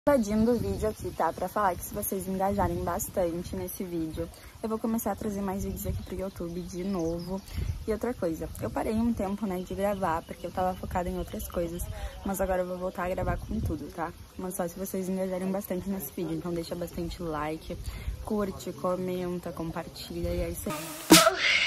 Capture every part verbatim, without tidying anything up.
Invadindo o vídeo aqui, tá? Pra falar que se vocês engajarem bastante nesse vídeo, eu vou começar a trazer mais vídeos aqui pro YouTube de novo. E outra coisa, eu parei um tempo, né, de gravar, porque eu tava focada em outras coisas, mas agora eu vou voltar a gravar com tudo, tá? Mas só se vocês engajarem bastante nesse vídeo, então deixa bastante like, curte, comenta, compartilha e é isso aí.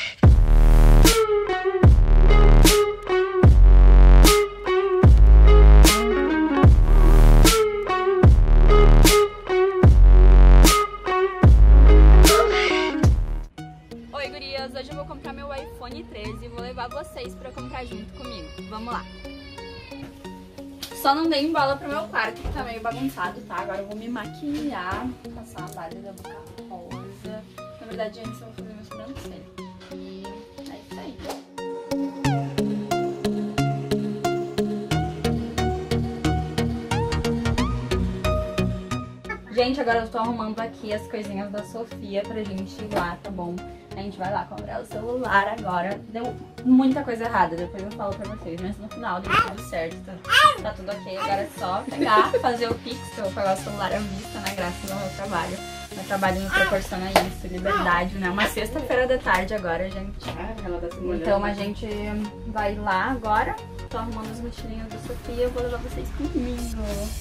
Hoje eu vou comprar meu iPhone treze e vou levar vocês pra comprar junto comigo. Vamos lá! Só não dei bola pro meu quarto, que tá meio bagunçado, tá? Agora eu vou me maquiar, passar uma base da boca rosa. Na verdade, antes eu vou fazer meu sobrancelha. E é isso aí. Gente, agora eu tô arrumando aqui as coisinhas da Sofia pra gente ir lá, tá bom? A gente vai lá comprar o celular agora. Deu muita coisa errada, depois eu falo pra vocês. Mas no final deu tudo certo, tá, tá tudo ok. Agora é só pegar, fazer o Pix, que eu vou pagar o celular à vista, né? Graças ao meu trabalho. Meu trabalho me proporciona isso, liberdade, né? Uma sexta-feira da tarde agora, gente. Então a gente vai lá agora. Tô arrumando as mochilinhas da Sofia, eu vou levar vocês comigo.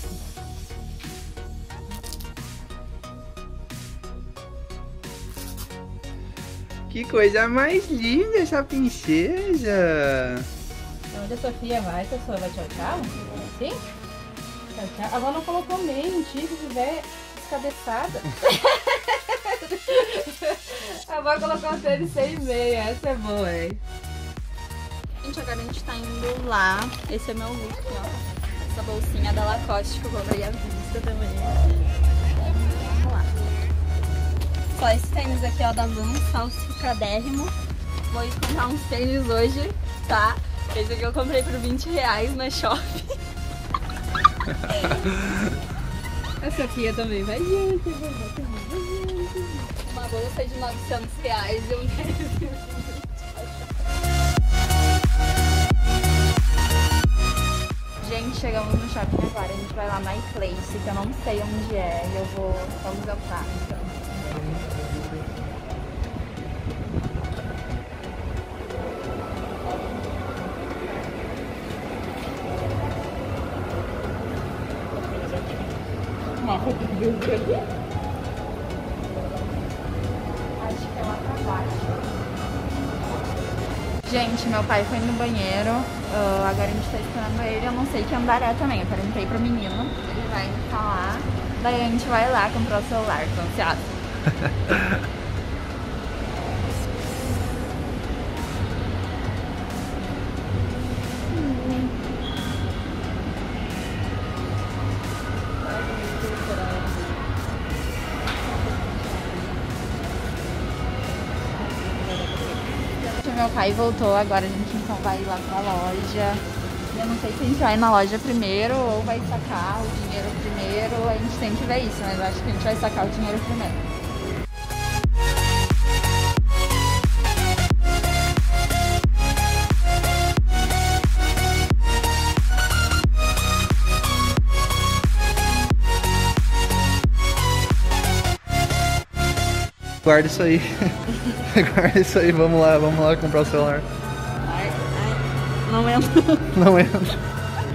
Que coisa mais linda essa princesa! Onde a Sofia vai? A Sofia vai tchau, tchau? Assim? Tchau, tchau. A avó não colocou meio, um tigre se tiver descabeçada. A avó colocou um tênis sem meia, essa é boa, hein? Gente, agora a gente tá indo lá. Esse é meu look, ó. Essa bolsinha da Lacoste que eu comprei à vista também. Vamos lá. Só esse tênis aqui, ó, da Vans, falsificadérrimo. Vou ir comprar uns tênis hoje, tá? Esse aqui eu comprei por vinte reais na Shopping. A Sofia também vai junto, vai junto. Uma bolsa de novecentos reais e um tênis. Gente, chegamos no shopping agora. A gente vai lá na iPlace, que eu não sei onde é. E eu vou... Vamos almoçar, então. Acho que é lá pra baixo. Gente, meu pai foi no banheiro. Uh, agora a gente tá esperando ele. Eu não sei que andar é também. Eu perguntei pro menino. Ele vai ficar lá. Daí a gente vai lá comprar o celular. Tô ansiosa. Meu pai voltou, agora a gente então vai lá pra loja. Eu não sei se a gente vai na loja primeiro ou vai sacar o dinheiro primeiro. A gente tem que ver isso, mas eu acho que a gente vai sacar o dinheiro primeiro. Guarda isso aí. Guarda isso aí, vamos lá, vamos lá comprar o celular. Ai, ai, não entra. Não entra.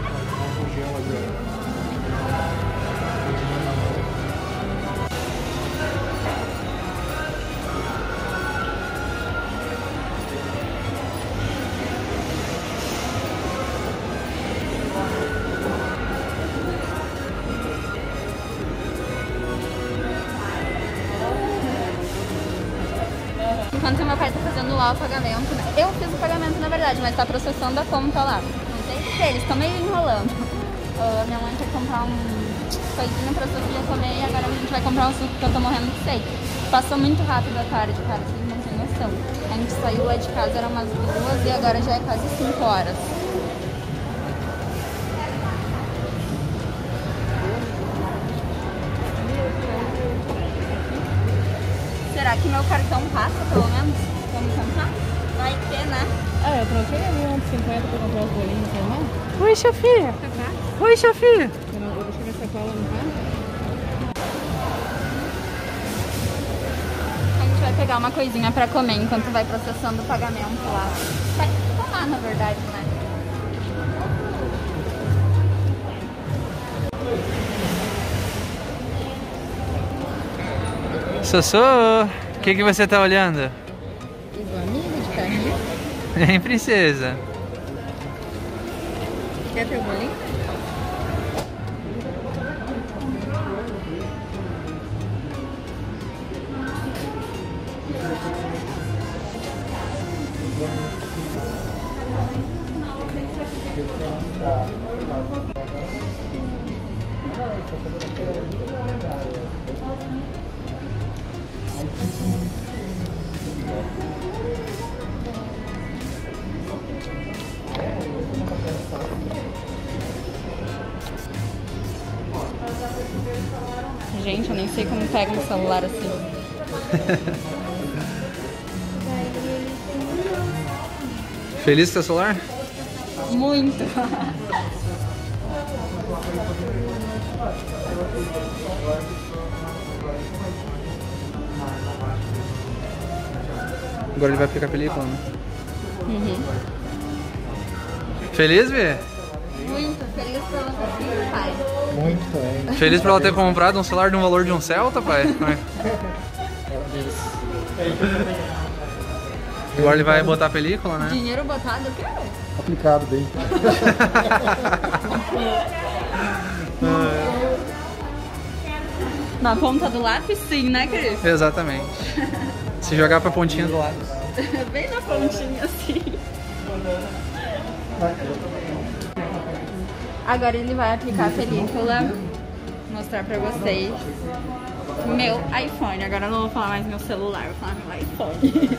Enquanto meu pai tá fazendo lá o pagamento, né? Eu fiz o pagamento na verdade, mas tá processando a conta lá. Não sei o que eles estão meio enrolando. Uh, minha mãe foi comprar um coisinha pra Sofia comer e agora a gente vai comprar um suco que eu tô morrendo de sede. Passou muito rápido a tarde, cara, vocês não têm noção. A gente saiu lá de casa, era umas duas e agora já é quase cinco horas. Será que meu cartão passa, pelo menos? Vamos comprar? Vai ter, né? Ah, eu troquei ali uns cinquenta pra comprar os bolinhos, não? Oi, Sofia. Tá fácil? Oi, Sofia. Eu, não, eu deixei minha sacola no carro. pegar uma coisinha pra comer enquanto vai processando o pagamento lá. Vai tomar, na verdade, né? Sossô, o que que você tá olhando? Fiz um amigo de carrinho. Hein, princesa? Quer ter o bolinho? Gente, eu nem sei como pega um celular assim. Feliz com seu celular? Muito. Agora ele vai aplicar a película, né? Uhum. Feliz, Vê? Muito feliz pela sua pai. Muito bem. Feliz por ela ter comprado um celular de um valor de um Celta, pai? Agora ele vai botar a película, né? Dinheiro botado, eu quero. Aplicado bem. Na ponta do lápis, sim, né, Cris? Exatamente. Se jogar pra pontinha do lado. Bem na pontinha, assim. Agora ele vai aplicar a película, mostrar pra vocês meu iPhone. Agora eu não vou falar mais meu celular, vou falar meu iPhone.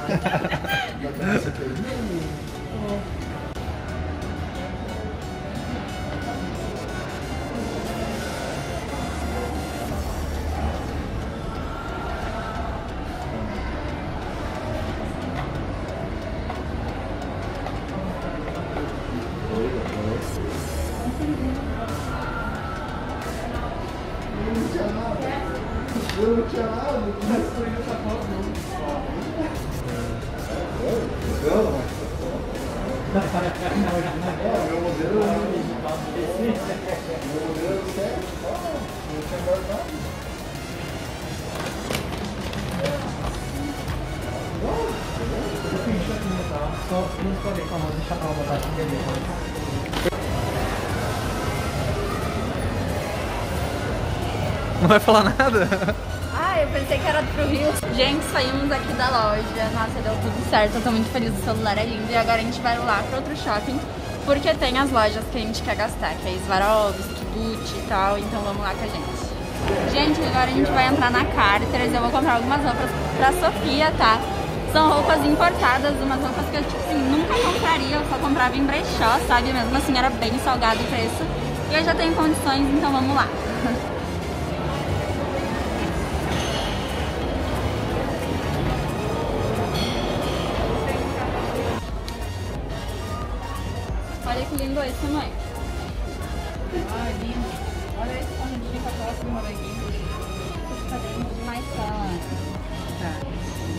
Não vai falar nada? Ah, eu pensei que era pro Rio. Gente, saímos aqui da loja. Nossa, deu tudo certo. Eu tô muito feliz, o celular é lindo. E agora a gente vai lá pro outro shopping, porque tem as lojas que a gente quer gastar, que é Swarovski, Gucci e tal. Então vamos lá com a gente. Gente, agora a gente vai entrar na Carter's. Eu vou comprar algumas roupas pra Sofia, tá? São roupas importadas, umas roupas que eu, tipo assim, nunca compraria. Eu só comprava em brechó, sabe? Mesmo assim, era bem salgado o preço. E eu já tenho condições, então vamos lá. Olha que lindo esse, mãe. Ai, lindo. Olha esse conjuntinho com a próxima daqui. Tá lindo demais, tá? Tá.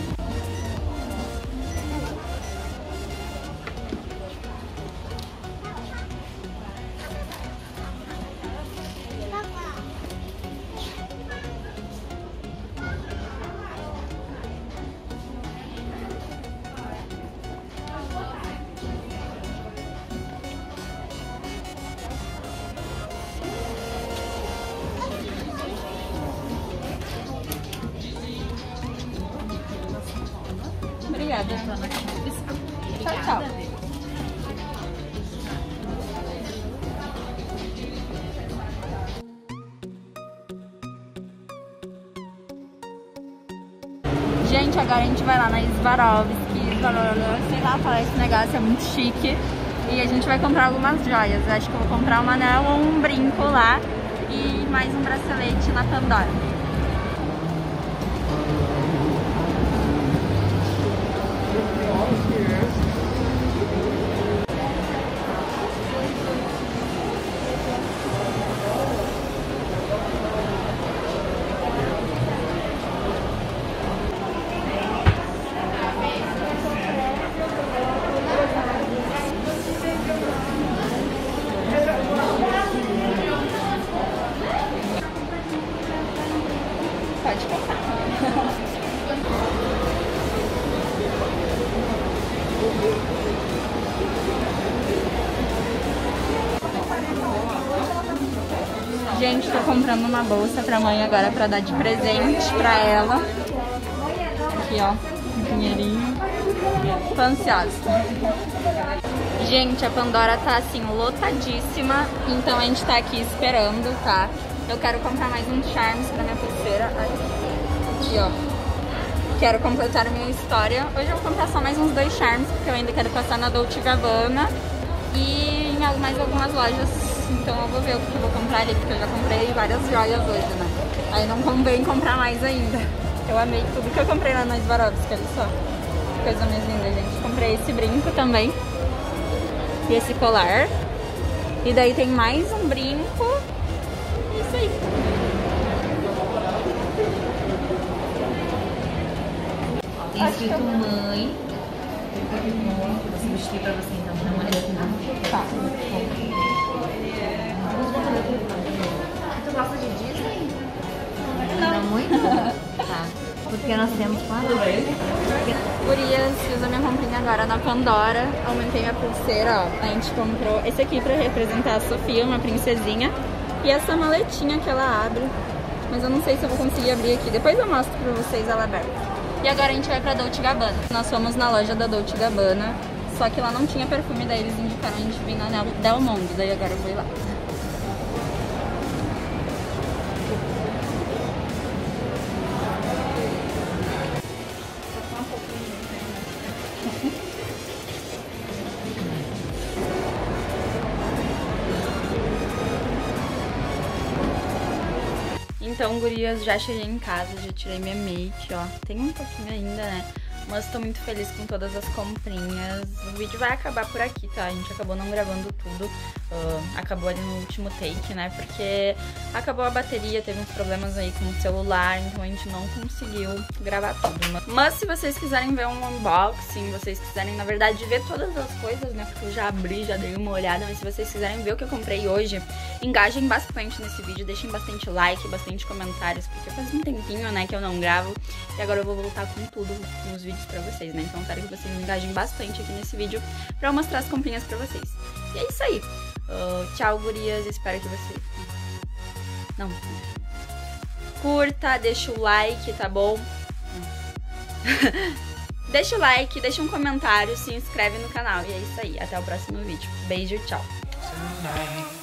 Obrigada. Tchau, tchau. Gente, agora a gente vai lá na Swarovski, sei lá, falar esse negócio, é muito chique. E a gente vai comprar algumas joias. Eu acho que eu vou comprar um anel ou um brinco lá e mais um bracelete na Pandora. pode comprar. Gente, tô comprando uma bolsa pra mãe agora pra dar de presente pra ela. Aqui, ó, um dinheirinho. Tô ansiosa. Gente, a Pandora tá assim, lotadíssima, então a gente tá aqui esperando, tá? Eu quero comprar mais uns charms pra minha pulseira. Aqui, ó. Quero completar a minha história. Hoje eu vou comprar só mais uns dois charms, porque eu ainda quero passar na Dolce and Gabbana e em mais algumas lojas. Então eu vou ver o que eu vou comprar ali, porque eu já comprei várias joias hoje, né? Aí não convém comprar mais ainda. Eu amei tudo que eu comprei lá na Swarovski, olha só. Coisa mais linda, gente. Comprei esse brinco também. E esse colar. E daí tem mais um brinco. Isso aí. Tem escrito mãe. Vou substituir pra você então, pra mãe aqui. Tá. Tu gosta de Disney? Não muito? Tá. Porque nós temos quatro. Gurias, fiz a minha comprinha agora na Pandora. Aumentei minha pulseira, ó. A gente comprou esse aqui pra representar a Sofia, uma princesinha. E essa maletinha que ela abre. Mas eu não sei se eu vou conseguir abrir aqui. Depois eu mostro pra vocês ela aberta. E agora a gente vai pra Dolce and Gabbana. Nós fomos na loja da Dolce and Gabbana. Só que lá não tinha perfume, daí eles indicaram a gente vir na Del Monde. Daí agora eu vou ir lá. Então, gurias, já cheguei em casa, já tirei minha make, ó. Tem um pouquinho ainda, né? Mas tô muito feliz com todas as comprinhas. O vídeo vai acabar por aqui, tá? A gente acabou não gravando tudo. Uh, acabou ali no último take, né? Porque acabou a bateria, teve uns problemas aí com o celular, então a gente não conseguiu gravar tudo. Mas se vocês quiserem ver um unboxing, vocês quiserem, na verdade, ver todas as coisas, né? Porque eu já abri, já dei uma olhada, mas se vocês quiserem ver o que eu comprei hoje, engajem bastante nesse vídeo, deixem bastante like, bastante comentários, porque faz um tempinho, né, que eu não gravo. E agora eu vou voltar com tudo nos vídeos pra vocês, né? Então quero que vocês me engajem bastante aqui nesse vídeo pra eu mostrar as comprinhas pra vocês. E é isso aí. Uh, tchau, gurias. Espero que você... Não. Curta, deixa o like, tá bom? Deixa o like, deixa um comentário, se inscreve no canal. E é isso aí. Até o próximo vídeo. Beijo, tchau.